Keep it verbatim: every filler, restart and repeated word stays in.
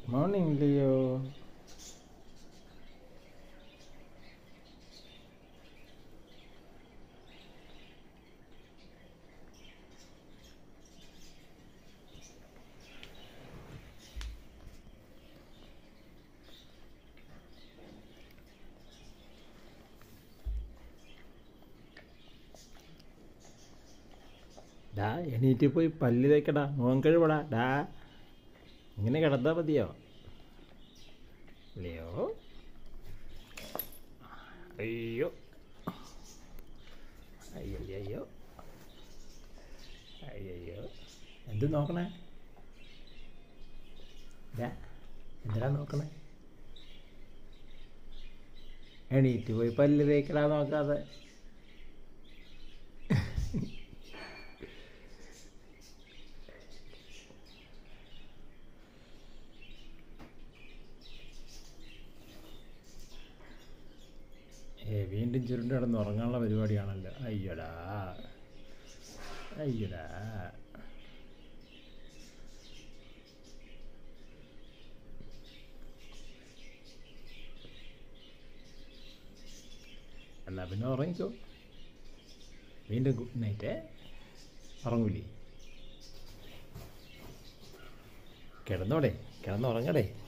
Morning Leo. ഡാ എണീറ്റ് പോയി പല്ല് തേക്കടാ, മുഖം കഴിവടാ. ഡാ ഇങ്ങനെ കിടന്നാ മതിയോ ലിയോ? അയ്യോ അയ്യോ അയ്യോ അയ്യോ, എന്ത് നോക്കണേ? ഡാ എന്തിനാ നോക്കണേ? എണീറ്റ് പോയി പല്ല് തേക്കടാ നോക്കാതെ. ഏ വീണ്ടും ചുരുണ്ട് കിടന്ന് ഉറങ്ങാനുള്ള പരിപാടിയാണല്ലോ. അയ്യടാ അയ്യടാ. എന്നാ പിന്നെ ഉറങ്ങിക്കോ. വീണ്ടും ഗുഡ് നൈറ്റ്. ഉറങ്ങൂലേ? കിടന്നോടെ, കിടന്നുറങ്ങടേ.